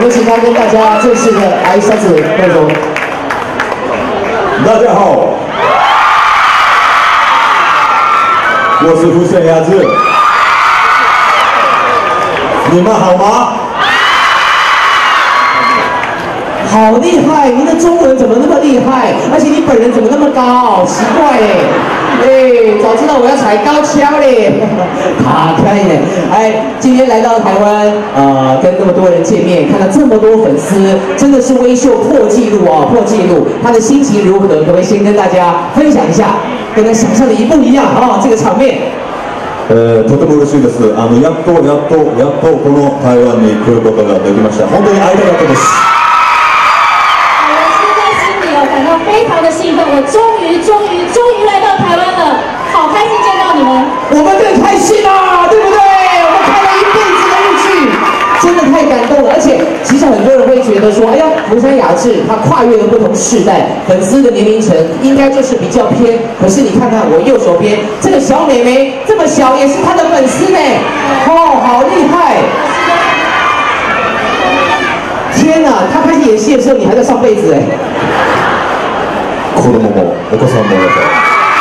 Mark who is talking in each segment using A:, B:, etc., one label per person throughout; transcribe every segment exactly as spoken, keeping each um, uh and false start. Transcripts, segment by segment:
A: 们请他跟大家正式的挨一下子那种。
B: 大家好，我是福山雅治，你们好吗？
A: 好厉害！您的中文怎么那么厉害？而且你本人怎么那么高？奇怪哎！哎，早知道我要踩高跷嘞！卡开耶！哎，今天来到台湾，呃，跟那么多人见面，看到这么多粉丝，真的是微秀破纪录哦，破纪录！他的心情如何？可不可以先跟大家分享一下？跟他想象的一不一样哦，这个场面。
B: えー、とても嬉しいです。あのやっとやっとやっとこの台湾に来ることができました。本当に会いたかったです。
C: 感到非常的兴奋，我终于、终于、终于来到台湾了，好开心见到你们。
A: 我们更开心啦，对不对？我们看了一辈子的日剧，真的太感动了。而且，其实很多人会觉得说，哎呀，福山雅治他跨越了不同世代，粉丝的年龄层应该就是比较偏。可是你看看我右手边这个小妹妹，这么小也是她的粉丝呢，哦，好厉害！天哪，她开始演戏的时候，你还在上辈子哎。
B: 子供もお子さんもいらっしゃる。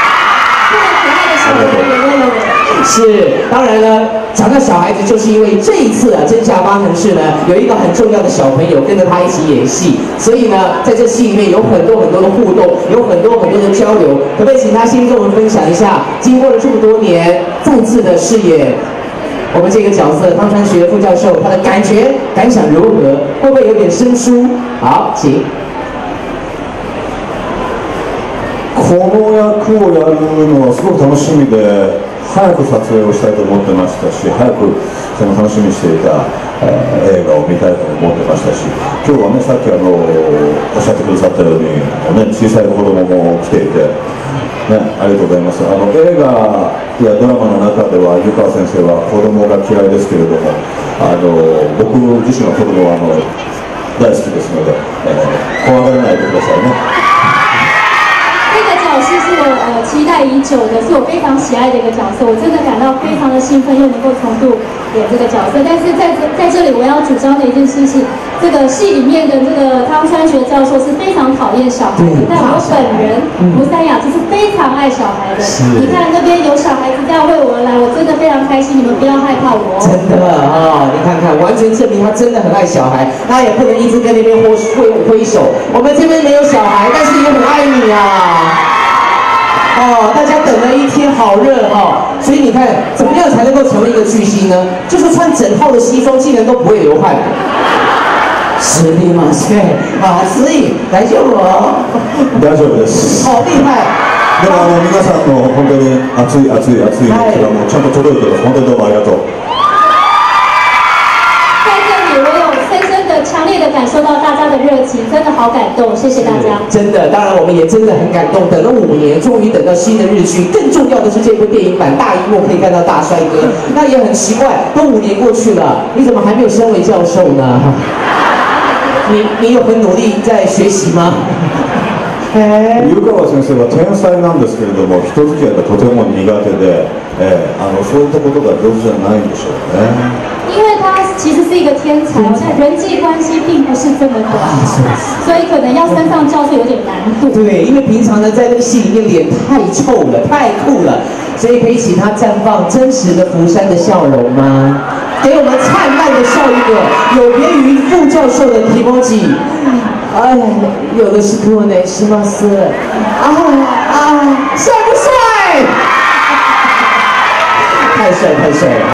A: 是，当然呢，讲到小孩子，就是因为这一次啊，真假八成是呢，有一个很重要的小朋友跟着他一起演戏，所以呢，在这戏里面有很多很多的互动，有很多很多的交流。可不可以请他先跟我们分享一下，经过了这么多年，再次的饰演我们这个角色汤川学副教授，他的感觉感想如何？会不会有点生疏？好，請。
B: この役をやるのはすごく楽しみで、早く撮影をしたいと思ってましたし、早くその楽しみにしていた、えー、映画を見たいと思ってましたし、今日はね、さっきあのおっしゃってくださったように、ね、小さい子供も来ていて、ね、ありがとうございます。あの映画やドラマの中では湯川先生は子供が嫌いですけれども、あの僕自身は子供はあの大好きですので、えー、怖がらないでくださいね。
C: 这个角色是我呃期待已久的，是我非常喜爱的一个角色，我真的感到非常的兴奋，又能够重度演这个角色。但是在这在这里，我要主张的一件事是，这个戏里面的这个汤川学教授是非常讨厌小孩的，但我本人福山雅治是非常爱小孩的。你看那边有小孩子这样为我而来，我真的非常开心，你们不要害怕我。
A: 真的啊、哦，你看看，完全证明他真的很爱小孩，他也不能一直跟那边挥挥挥手。我们这边没有小孩，但是也很爱你啊。哦，大家等了一天，好热哦，所以你看，怎么样才能够成为一个巨星呢？就是穿整套的西装，竟然都不会流汗。实力嘛，是啊，所以大丈夫？
B: 大丈夫です。
A: 好厉害！
B: でもあの皆さんの本当に熱い熱い熱い熱がもうちゃんと届いてます。本当にどうもありがとう。
C: 强烈的感受到大家的热情，真的好感动，谢谢大家。
A: 真的，当然我们也真的很感动，等了五年，终于等到新的日剧。更重要的是这部电影版大荧幕可以看到大帅哥，那也很奇怪，都五年过去了，你怎么还没有升为教授呢？你你有很努力在学习吗？
B: 湯川先生は天才なんですけれども、人付き合いがとても苦手で、えー、あのそういったことが上手じゃないんでしょうね。
C: 因为他其实是一个天才，但人际关系并不是这么的好，所以可能要升上教授有点难度。
A: 对，因为平常呢，在那个戏里面脸太臭了，太酷了，所以可以请他绽放真实的福山的笑容吗？给我们灿烂的笑一个，有别于副教授的提莫吉。哎，有的是多呢，是吗？是啊啊，帅不帅？太帅太帅了。